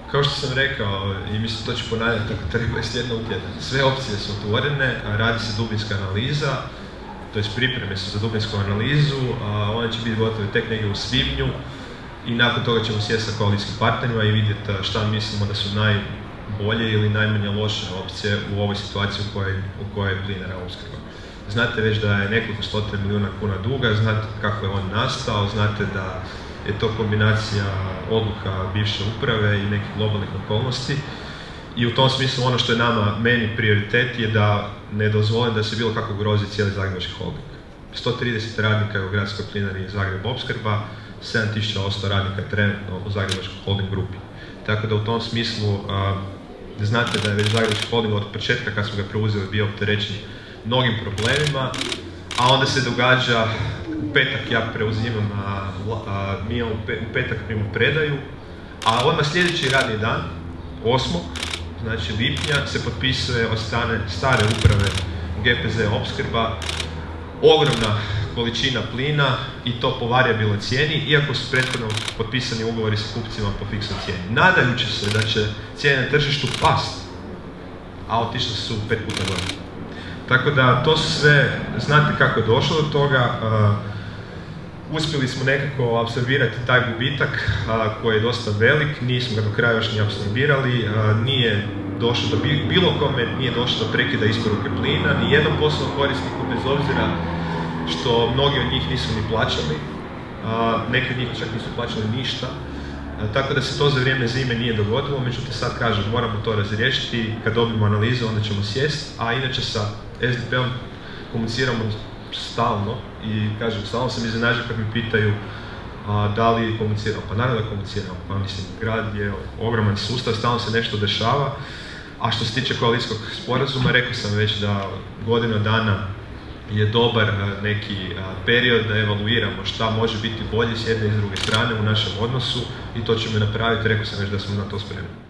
Kao što sam rekao, i mislim to ću ponavljati ako treba iz tjedna u tjedan, sve opcije su otvorene, radi se dubinska analiza, to jest pripreme su za dubinsku analizu, ona će biti gotove tek negdje u svibnju i nakon toga ćemo sjesti sa koalicijskim partnerima i vidjeti šta mislimo da su najbolje ili najmanje loše opcije u ovoj situaciji u kojoj je plinara opskrba. Znate već da je nekoliko stotina milijuna kuna duga, znate kako je on nastao, znate da je to kombinacija odluka bivše uprave i nekih globalnih okolnosti. I u tom smislu ono što je meni prioritet je da ne dozvolim da se bilo kako grozi cijeli zagrebački holding. 130 radnika je u gradskoj plinari Zagreb opskrba, 7800 radnika je trenutno u zagrebačkoj holding grupi. Tako da u tom smislu znate da je već zagrebački holding od početka kad smo ga preuzeli bio opterećen mnogim problemima, a onda se događa u petak ja preuzimam, mi u petak primamo predaju, a odmah sljedeći radni dan, 8. znači lipnja, se potpisuje od strane stare uprave GPZ opskrba ogromna količina plina i to po varijabilnoj cijeni, iako su prethodno potpisani ugovori sa kupcima po fiksnoj cijeni. Nadajući se da će cijene na tržištu past, a otišli su 5 puta gore. Tako da to su sve, znate kako je došlo do toga, uspjeli smo nekako apsorbirati taj gubitak koji je dosta velik, nismo ga do kraja još ni apsorbirali, nije došlo do bilo kome, nije došlo do prekida isporuke plina, ni jednom poslovnom korisniku bez obzira što mnogi od njih nisu ni plaćali, neki od njih čak nisu plaćali ništa, tako da se to za vrijeme zime nije dogodilo, međutim sad kažem, moramo to razriješiti, kad dobijemo analizu onda ćemo sjesti, a inače sa SDP-om komuniciramo stalno i kažem, stalno sam iznenađen kad mi pitaju da li komuniciramo, pa naravno da komuniciramo, pa mislim, grad je ogroman sustav, stalno se nešto dešava, a što se tiče koalicijskog sporazuma, rekao sam već da godinu dana je dobar neki period da evaluiramo šta može biti bolje s jedne i s druge strane u našem odnosu i to ćemo napraviti, rekao sam već da smo na to spremni.